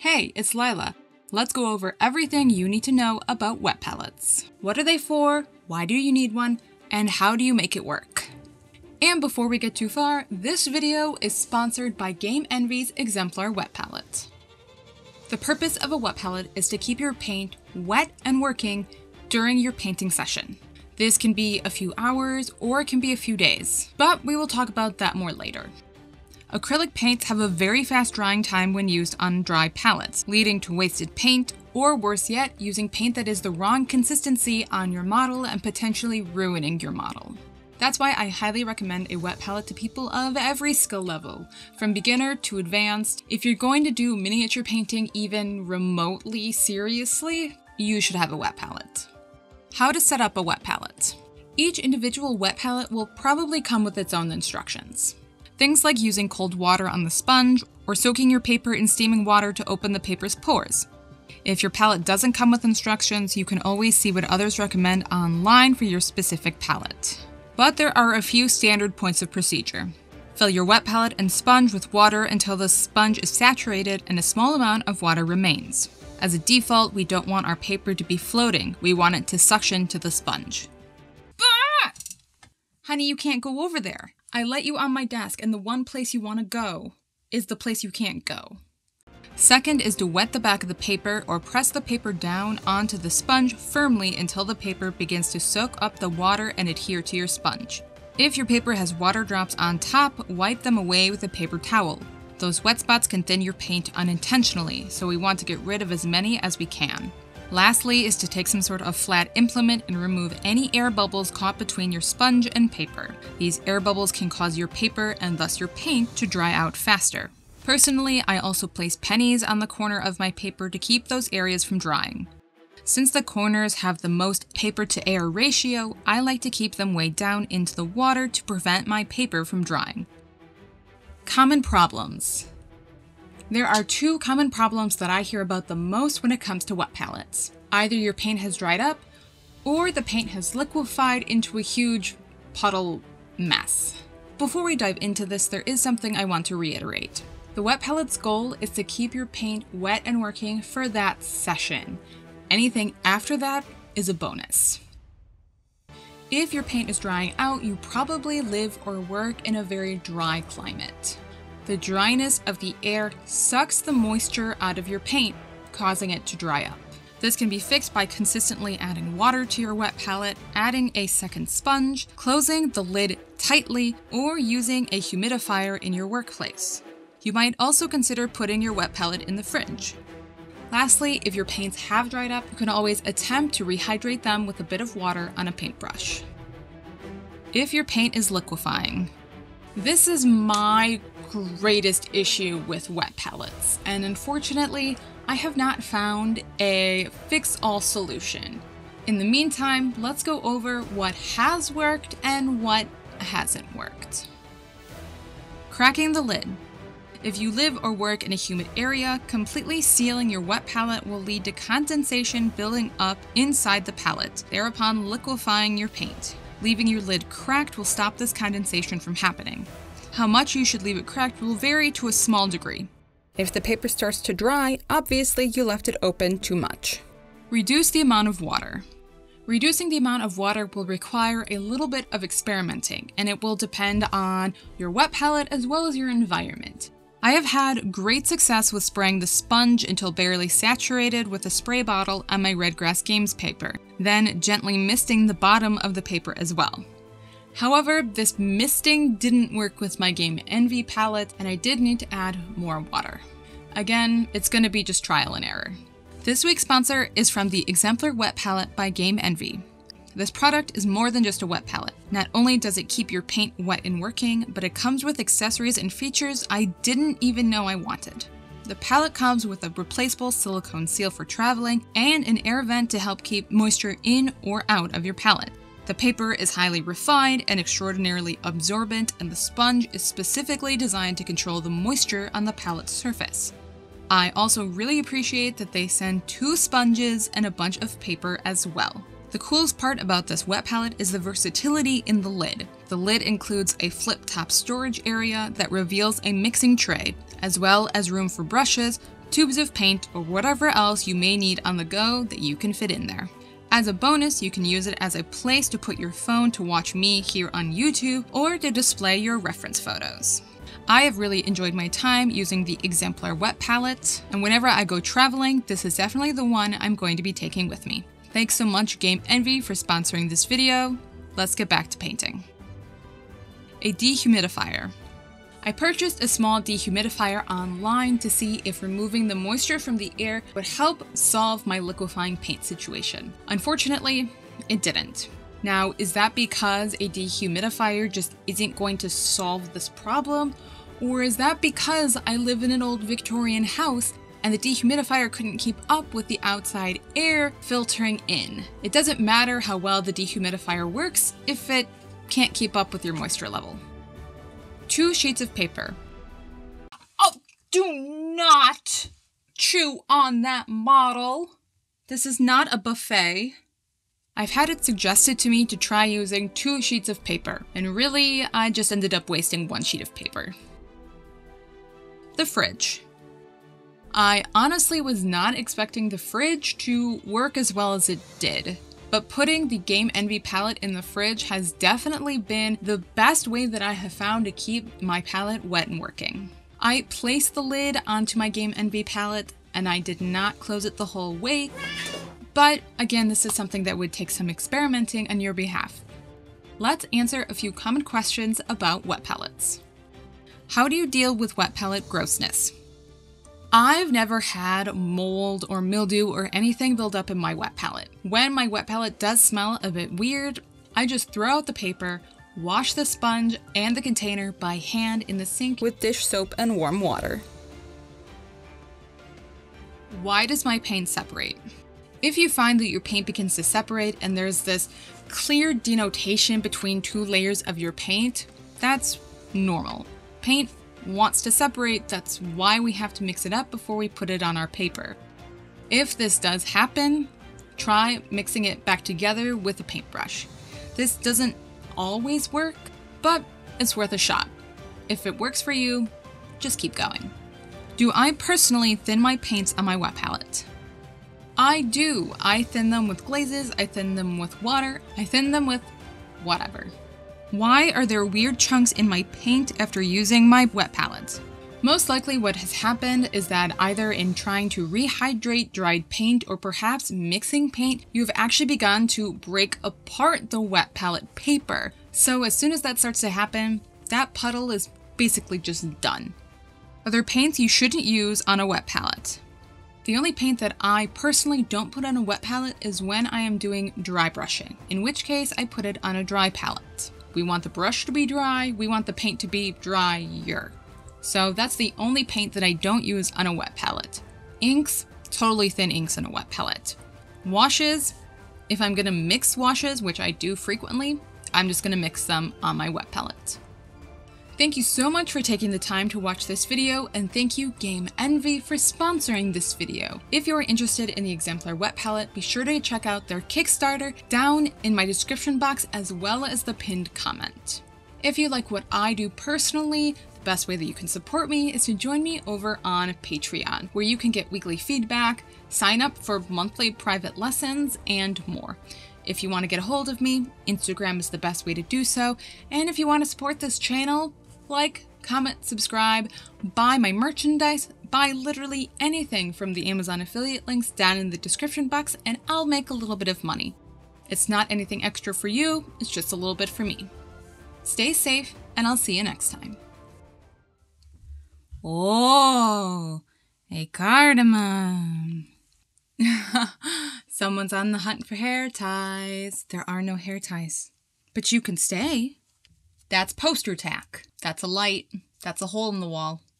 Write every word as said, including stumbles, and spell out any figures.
Hey, it's Lila. Let's go over everything you need to know about wet palettes. What are they for? Why do you need one? And how do you make it work? And before we get too far, this video is sponsored by Game Envy's Exemplar Wet Palette. The purpose of a wet palette is to keep your paint wet and working during your painting session. This can be a few hours or it can be a few days, but we will talk about that more later. Acrylic paints have a very fast drying time when used on dry palettes, leading to wasted paint, or worse yet, using paint that is the wrong consistency on your model and potentially ruining your model. That's why I highly recommend a wet palette to people of every skill level, from beginner to advanced. If you're going to do miniature painting even remotely seriously, you should have a wet palette. How to set up a wet palette. Each individual wet palette will probably come with its own instructions. Things like using cold water on the sponge or soaking your paper in steaming water to open the paper's pores. If your palette doesn't come with instructions, you can always see what others recommend online for your specific palette. But there are a few standard points of procedure. Fill your wet palette and sponge with water until the sponge is saturated and a small amount of water remains. As a default, we don't want our paper to be floating. We want it to suction to the sponge. Ah! Honey, you can't go over there. I let you on my desk, and the one place you want to go is the place you can't go. Second is to wet the back of the paper or press the paper down onto the sponge firmly until the paper begins to soak up the water and adhere to your sponge. If your paper has water drops on top, wipe them away with a paper towel. Those wet spots can thin your paint unintentionally, so we want to get rid of as many as we can. Lastly is to take some sort of flat implement and remove any air bubbles caught between your sponge and paper. These air bubbles can cause your paper and thus your paint to dry out faster. Personally, I also place pennies on the corner of my paper to keep those areas from drying. Since the corners have the most paper to air ratio, I like to keep them way down into the water to prevent my paper from drying. Common problems. There are two common problems that I hear about the most when it comes to wet palettes. Either your paint has dried up, or the paint has liquefied into a huge puddle mess. Before we dive into this, there is something I want to reiterate. The wet palette's goal is to keep your paint wet and working for that session. Anything after that is a bonus. If your paint is drying out, you probably live or work in a very dry climate. The dryness of the air sucks the moisture out of your paint, causing it to dry up. This can be fixed by consistently adding water to your wet palette, adding a second sponge, closing the lid tightly, or using a humidifier in your workplace. You might also consider putting your wet palette in the fridge. Lastly, if your paints have dried up, you can always attempt to rehydrate them with a bit of water on a paintbrush. If your paint is liquefying. This is my greatest issue with wet palettes, and unfortunately, I have not found a fix-all solution. In the meantime, let's go over what has worked and what hasn't worked. Cracking the lid. If you live or work in a humid area, completely sealing your wet palette will lead to condensation building up inside the palette, thereupon liquefying your paint. Leaving your lid cracked will stop this condensation from happening. How much you should leave it cracked will vary to a small degree. If the paper starts to dry, obviously you left it open too much. Reduce the amount of water. Reducing the amount of water will require a little bit of experimenting, and it will depend on your wet palette as well as your environment. I have had great success with spraying the sponge until barely saturated with a spray bottle on my Redgrass Games paper, then gently misting the bottom of the paper as well. However, this misting didn't work with my Game Envy palette, and I did need to add more water. Again, it's going to be just trial and error. This week's sponsor is from the Exemplar Wet Palette by Game Envy. This product is more than just a wet palette. Not only does it keep your paint wet and working, but it comes with accessories and features I didn't even know I wanted. The palette comes with a replaceable silicone seal for traveling and an air vent to help keep moisture in or out of your palette. The paper is highly refined and extraordinarily absorbent, and the sponge is specifically designed to control the moisture on the palette's surface. I also really appreciate that they send two sponges and a bunch of paper as well. The coolest part about this wet palette is the versatility in the lid. The lid includes a flip-top storage area that reveals a mixing tray, as well as room for brushes, tubes of paint, or whatever else you may need on the go that you can fit in there. As a bonus, you can use it as a place to put your phone to watch me here on YouTube or to display your reference photos. I have really enjoyed my time using the Exemplar wet palette, and whenever I go traveling, this is definitely the one I'm going to be taking with me. Thanks so much Game Envy for sponsoring this video. Let's get back to painting. A dehumidifier. I purchased a small dehumidifier online to see if removing the moisture from the air would help solve my liquefying paint situation. Unfortunately, it didn't. Now, is that because a dehumidifier just isn't going to solve this problem? Or is that because I live in an old Victorian house and the dehumidifier couldn't keep up with the outside air filtering in? It doesn't matter how well the dehumidifier works if it can't keep up with your moisture level. Two sheets of paper. Oh, do not chew on that model. This is not a buffet. I've had it suggested to me to try using two sheets of paper, and really, I just ended up wasting one sheet of paper. The fridge. I honestly was not expecting the fridge to work as well as it did. But putting the Game Envy palette in the fridge has definitely been the best way that I have found to keep my palette wet and working. I placed the lid onto my Game Envy palette and I did not close it the whole way, but again, this is something that would take some experimenting on your behalf. Let's answer a few common questions about wet palettes. How do you deal with wet palette grossness? I've never had mold or mildew or anything build up in my wet palette. When my wet palette does smell a bit weird, I just throw out the paper, wash the sponge and the container by hand in the sink with dish soap and warm water. Why does my paint separate? If you find that your paint begins to separate and there's this clear denotation between two layers of your paint, that's normal. Paint wants to separate, that's why we have to mix it up before we put it on our paper. If this does happen, try mixing it back together with a paintbrush. This doesn't always work, but it's worth a shot. If it works for you, just keep going. Do I personally thin my paints on my wet palette? I do. I thin them with glazes, I thin them with water, I thin them with whatever. Why are there weird chunks in my paint after using my wet palette? Most likely what has happened is that either in trying to rehydrate dried paint or perhaps mixing paint, you've actually begun to break apart the wet palette paper. So as soon as that starts to happen, that puddle is basically just done. Are there paints you shouldn't use on a wet palette? The only paint that I personally don't put on a wet palette is when I am doing dry brushing, in which case I put it on a dry palette. We want the brush to be dry, we want the paint to be drier. So that's the only paint that I don't use on a wet palette. Inks, totally thin inks on a wet palette. Washes, if I'm gonna mix washes, which I do frequently, I'm just gonna mix them on my wet palette. Thank you so much for taking the time to watch this video, and thank you Game Envy for sponsoring this video. If you're interested in the Exemplar wet palette, be sure to check out their Kickstarter down in my description box as well as the pinned comment. If you like what I do personally, the best way that you can support me is to join me over on Patreon, where you can get weekly feedback, sign up for monthly private lessons, and more. If you want to get a hold of me, Instagram is the best way to do so, and if you want to support this channel, like, comment, subscribe, buy my merchandise, buy literally anything from the Amazon affiliate links down in the description box, and I'll make a little bit of money. It's not anything extra for you, it's just a little bit for me. Stay safe, and I'll see you next time. Oh, a cardamom. Someone's on the hunt for hair ties. There are no hair ties. But you can stay. That's poster tack. That's a light. That's a hole in the wall.